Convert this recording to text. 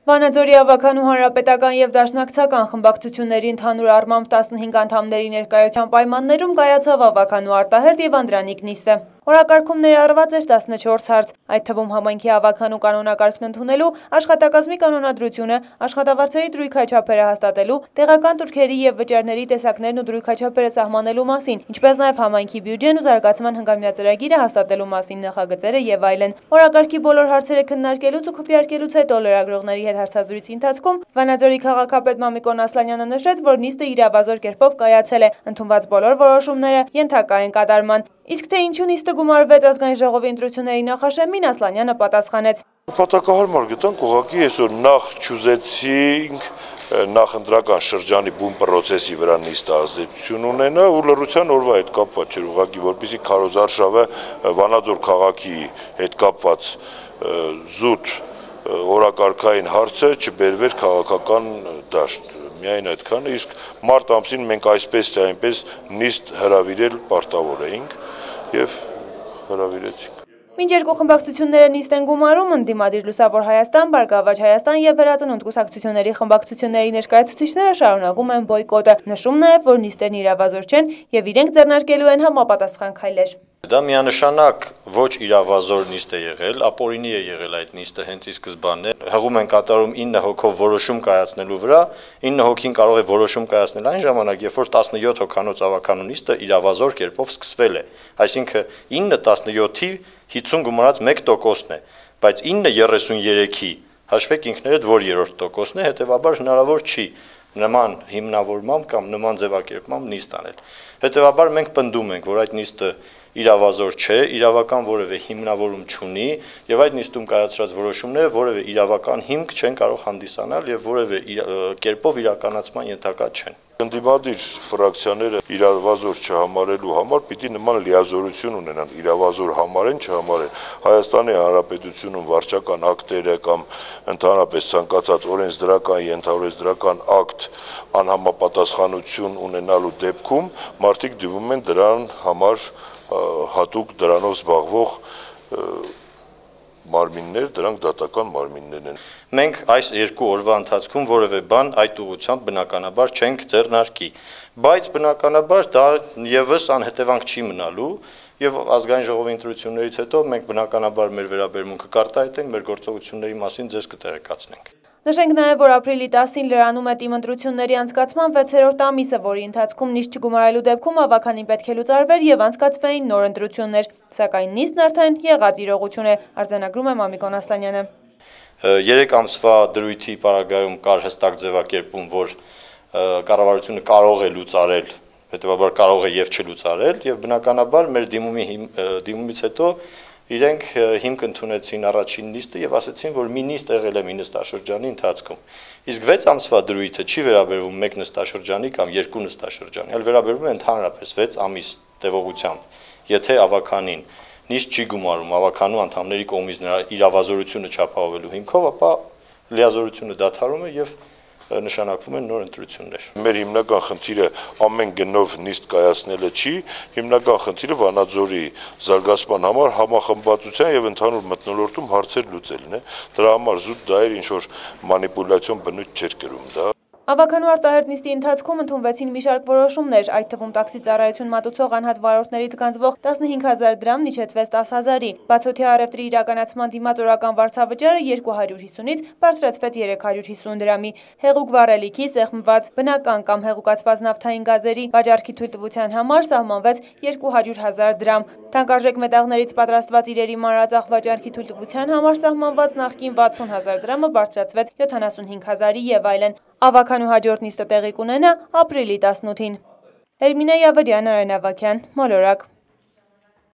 Վանաձորի ավագանու հանրապետական և դաշնակցական խմբակցությունների ընդհանուր առմամբ 15 անդամների ներկայության պայմաններում կայացավ ավագանու արտահերթ և անդրանիկ նիստը։ Օրակարգում ներառված էր 14 հարց, այդ թվում համայնքի ավագանու կանոնակարգն ընդունելու, աշխատակազմի կանոնադրությունը, աշխատավարձերի դրույքաչափերը հաստատելու, տեղական տուրքերի և վճարների տեսակներն ու դրույքաչափերը սահմանելու մասին, ինչպես նաև համայնքի բյուջեն ու զարգացման հնգամյա ծրագիրը հաստատելու մասին նախագծերը և այլն։ Օրակարգի բոլոր հարցերը քննարկելուց ու քվեարկելուց հետո լրագրողների հետ հարցազրույցի ընթացքում Վանաձորի քաղաքապետ Մամիկոն Ասլանյանը նշեց, որ նիստը իրավազոր կերպով կայացել է, ընդունված բոլոր որոշումները ենթակա են կատարման։ Իսկ թե ինչու նիստը գումարվեց ազգային ժողովի ընտրությունների նախաշեմին, Ասլանյանը պատասխանեց. Նպատակահարմար գտանք, ուղղակի այսօր նախ չուզեցինք նախընտրական շրջանի բուն պրոցեսի վրա նիստը ազդեցություն ունենա ու լռության օրվա հետ կապված չէր, ուղղակի որպեսզի քարոզարշավը Վանաձոր քաղաքի հետ կապված զուտ օրակարգային հարցը չբերվեր քաղաքական դաշտ, միայն այդքանը, իսկ մարտ ամսին մենք այսպես թե այնպես նիստ հրավիրել պարտավոր էինք և հրավիրեցինք։ Մինչ երկու խմբակցությունները նիստ են գումարում, ընդդիմադիր Լուսավոր Հայաստան, Բարգավաճ Հայաստան և Վերածնունդ կուսակցությունների խմբակցությունների ներկայացուցիչները շարունակում են բոյկոտը, նշում նաև, որ նիստերն իրավազոր չեն և իրենք ձեռնարկելու են համապատասխան քայլեր։ Դա միանշանակ ոչ իրավազոր նիստ է եղել, ապօրինի է եղել այդ նիստը հենց ի սկզբանե։ Հղում են կատարում 9 հոգով որոշում կայացնելու վրա, 9 հոգին կարող է որոշում կայացնել այն ժամանակ, երբ որ 17 հոգանոց ավագանու նիստը իրավազոր կերպով սկսվել է։ Այսինքն 9-17-ի 50 գումարած 1%-ն է, բայց 9-33-ի հաշվեք ինքներդ որ երրորդ տոկոսն է, հետևաբար հնարավոր չի նման հիմնավորմամբ կամ նման ձևակերպմամբ նիստ անել։ Հետևաբար մենք պնդում ենք, որ այդ նիստը իրավազոր չէ, իրավական որևէ հիմնավորում չունի եւ այդ նիստում կայացրած որոշումները որևէ իրավական հիմք չեն կարող հանդիսանալ եւ որևէ կերպով իրականացման ենթակա չեն։ Ընդդիմադիր ֆրակցիաները իրավազոր չհամարելու համար պիտի նման լիազորություն ունենան, իրավազոր համարեն, չհամարեն։ Հայաստանի Հանրապետությունում վարչական ակտերը կամ ընդհանրապես ցանկացած օրենսդրական, ենթաօրենսդրական ակտ անհամապատասխանություն ունենալու դեպքում մարդիկ դիմում են դրան համար հատուկ դրանով զբաղվող մարմիններ, դրանք դատական մարմիններ են։ Մենք այս երկու օրվա ընթացքում որևէ բան այդ ուղղությամբ բնականաբար չենք ձեռնարկի, բայց բնականաբար դա եւս անհետևանք չի մնալու եւ ազգային ժողովի ընտրություններից հետո մենք բնականաբար մեր վերաբերմունքը կարտահայտենք, մեր գործողությունների մասին ձեզ կտեղեկացնենք։ Նշենք նաև, որ ապրիլի 10-ին լրանում է ՏԻՄ ընտրությունների անցկացման 6-րդ ամիսը, որի ընթացքում նիստ չգումարելու դեպքում ավագանին պետք է լուծարվեր եւ անցկացվեին նոր ընտրություններ, սակայն նիստն արդեն եղած իրողություն է, արձանագրում է Մամիկոն Ասլանյանը։ 3 ամսվա դրույթի պարագայում կար հստակ ձևակերպում, որ կառավարությունը կարող է լուծարել, հետեւաբար կարող է եւ չլուծարել եւ բնականաբար մեր դիմումից հետո իրենք հիմք ընդունեցին առաջին նիստը եւ ասացին, որ մի նիստ եղել է մի նստաշրջանի ընթացքում։ Իսկ 6 ամսվա դրույթը չի վերաբերվում մեկ նստաշրջանի կամ երկու նստաշրջանի, այլ վերաբերվում է ընդհանրապես 6 ամիս տևողությամբ։ Եթե ավականին նիստ չի գումարում ավականու անդամների կողմից նրա իրավազորությունը չափահովելու հիմքով, ապա լիազորությունը դադարում է եւ նշանակվում են նոր ընտրություններ։ Մեր հիմնական խնդիրը ամեն գնով նիստ կայացնելը չի, հիմնական խնդիրը Վանաձորի զարգացման համար համախմբվածության եւ ընդհանուր մթնոլորտում հարցեր լուծելն է։ Դրա համար զուտ դա էր ինչ որ մանիպուլյացիոն բնույթ չէր կրում դա։ Ավագանու արտահերթ նիստի ընթացքում ընդունվեցին մի շարք որոշումներ, այդ թվում տաքսի ծառայություն մատուցող անհատ վարորդներից գանձվող 15,000 դրամն իջեցվեց 10,000-ի, բացօթյա առևտրի իրականացման դիմաց օրական վարձավճարը 250-ից բարձրացվեց 350 դրամի, հեղուկ վառելիքի, սեղմված բնական կամ հեղուկացված նավթային գազերի վաճառքի թույլտվության համար սահմանվեց 200,000 դրամ, թանկարժեք մետաղներից պատրաստված իրերի մանրածախ վաճառքի թույլտվության համար սահմանված նախկին 60,000 դրամը բարձրացվեց 75,000-ի եւ այլն։ Ավագանու հաջորդ նիստը տեղի կունենա ապրիլի 18-ին։ Էրմինե Յավրյան, Արեն Ավագյան, Մոլորակ։